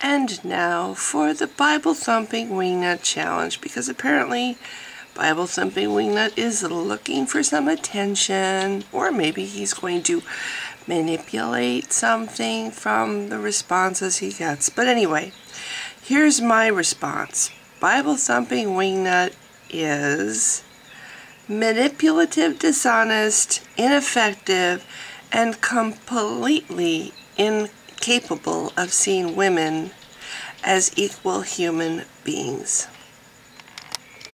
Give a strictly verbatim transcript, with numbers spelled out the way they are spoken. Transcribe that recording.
And now for the Bible Thumping Wingnut Challenge, because apparently Bible Thumping Wingnut is looking for some attention, or maybe he's going to manipulate something from the responses he gets. But anyway, here's my response. Bible Thumping Wingnut is manipulative, dishonest, ineffective, and completely incapable of seeing women as equal human beings.